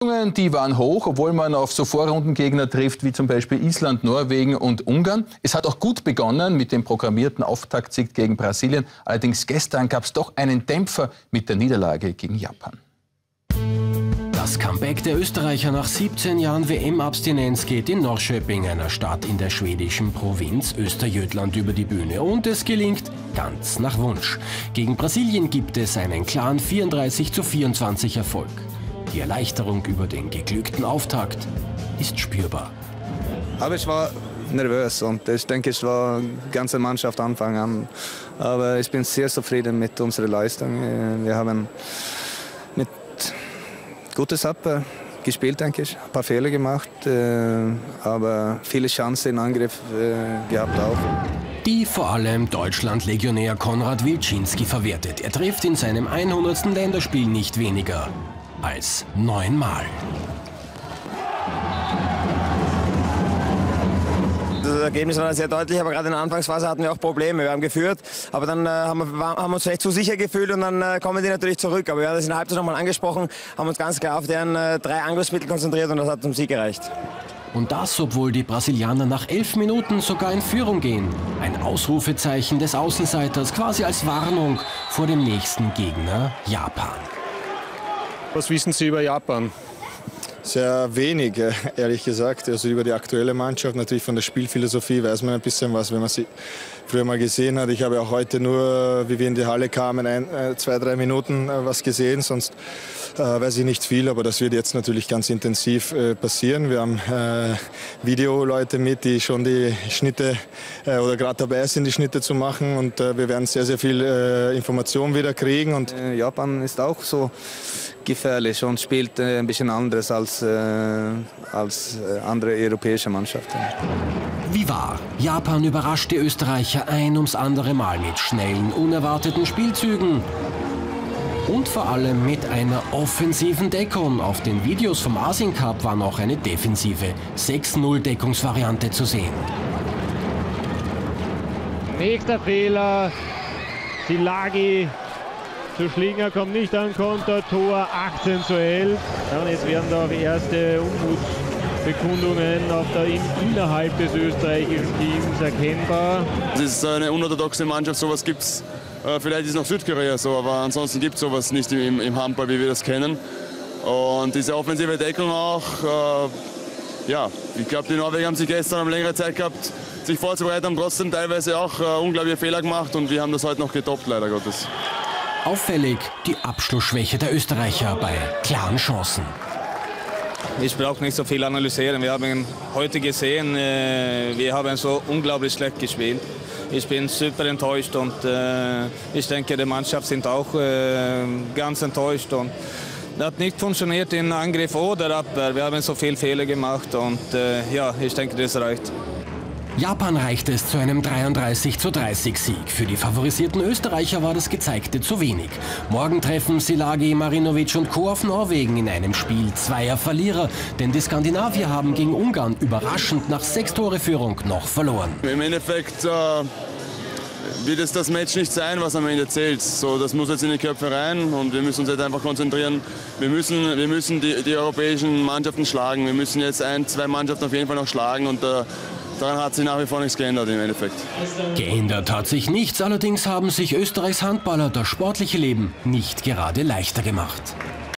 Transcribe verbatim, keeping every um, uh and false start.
Die waren hoch, obwohl man auf so Vorrundengegner trifft, wie zum Beispiel Island, Norwegen und Ungarn. Es hat auch gut begonnen mit dem programmierten Auftaktsieg gegen Brasilien. Allerdings gestern gab es doch einen Dämpfer mit der Niederlage gegen Japan. Das Comeback der Österreicher nach siebzehn Jahren W M-Abstinenz geht in Norrköping, einer Stadt in der schwedischen Provinz Östergötland, über die Bühne. Und es gelingt ganz nach Wunsch. Gegen Brasilien gibt es einen klaren vierunddreißig zu vierundzwanzig Erfolg. Die Erleichterung über den geglückten Auftakt ist spürbar. Aber ich war nervös und ich denke, es war die ganze Mannschaft Anfang an. Aber ich bin sehr zufrieden mit unserer Leistung. Wir haben mit gutes Abwehr gespielt, denke ich. Ein paar Fehler gemacht, aber viele Chancen im Angriff gehabt auch. Die vor allem Deutschland-Legionär Konrad Wilczynski verwertet. Er trifft in seinem hundertsten Länderspiel nicht weniger als neunmal. Das Ergebnis war sehr deutlich, aber gerade in der Anfangsphase hatten wir auch Probleme. Wir haben geführt, aber dann äh, haben, wir, haben uns vielleicht zu sicher gefühlt und dann äh, kommen die natürlich zurück. Aber wir haben das in der Halbzeit noch mal angesprochen, haben uns ganz klar auf deren äh, drei Angriffsmittel konzentriert und das hat zum Sieg gereicht. Und das, obwohl die Brasilianer nach elf Minuten sogar in Führung gehen. Ein Ausrufezeichen des Außenseiters, quasi als Warnung vor dem nächsten Gegner Japan. Was wissen Sie über Japan? Sehr wenig, ehrlich gesagt. Also über die aktuelle Mannschaft, natürlich von der Spielphilosophie weiß man ein bisschen was, wenn man sie früher mal gesehen hat. Ich habe auch heute nur, wie wir in die Halle kamen, ein, zwei, drei Minuten was gesehen, sonst äh, weiß ich nicht viel. Aber das wird jetzt natürlich ganz intensiv äh, passieren. Wir haben äh, Videoleute mit, die schon die Schnitte äh, oder gerade dabei sind, die Schnitte zu machen. Und äh, wir werden sehr, sehr viel äh, Information wieder kriegen. Und äh, Japan ist auch so gefährlich und spielt äh, ein bisschen anderes als, äh, als äh, andere europäische Mannschaften. Wie wahr? Japan überrascht die Österreicher ein ums andere Mal mit schnellen, unerwarteten Spielzügen. Und vor allem mit einer offensiven Deckung. Auf den Videos vom Asien Cup war noch eine defensive sechs null Deckungsvariante zu sehen. Nächster Fehler, Silagi. Zu Schlinger kommt nicht an Konter, Tor achtzehn zu elf. Ja, und jetzt werden da auch erste Unmutsbekundungen auf der, innerhalb des österreichischen Teams erkennbar. Es ist eine unorthodoxe Mannschaft, sowas gibt es. Äh, vielleicht ist noch Südkorea so, aber ansonsten gibt es sowas nicht im, im Handball, wie wir das kennen. Und diese offensive Deckung auch, äh, ja, ich glaube, die Norweger haben sich gestern eine längere Zeit gehabt, sich vorzubereiten, haben trotzdem teilweise auch äh, unglaubliche Fehler gemacht und wir haben das heute noch getoppt, leider Gottes. Auffällig die Abschlussschwäche der Österreicher bei klaren Chancen. Ich brauche nicht so viel analysieren. Wir haben heute gesehen, äh, wir haben so unglaublich schlecht gespielt. Ich bin super enttäuscht und äh, ich denke, die Mannschaft sind auch äh, ganz enttäuscht. Und das hat nicht funktioniert in Angriff oder Abwehr. Wir haben so viele Fehler gemacht und äh, ja, ich denke, das reicht. Japan reicht es zu einem dreiunddreißig zu dreißig Sieg. Für die favorisierten Österreicher war das Gezeigte zu wenig. Morgen treffen Silagi, Marinovic und Co. auf Norwegen in einem Spiel zweier Verlierer. Denn die Skandinavier haben gegen Ungarn überraschend nach sechs Tore Führung noch verloren. Im Endeffekt äh, wird es das Match nicht sein, was am Ende zählt. So, das muss jetzt in die Köpfe rein und wir müssen uns jetzt einfach konzentrieren. Wir müssen, wir müssen die, die europäischen Mannschaften schlagen. Wir müssen jetzt ein, zwei Mannschaften auf jeden Fall noch schlagen und äh, daran hat sich nach wie vor nichts geändert im Endeffekt. Geändert hat sich nichts, allerdings haben sich Österreichs Handballer das sportliche Leben nicht gerade leichter gemacht.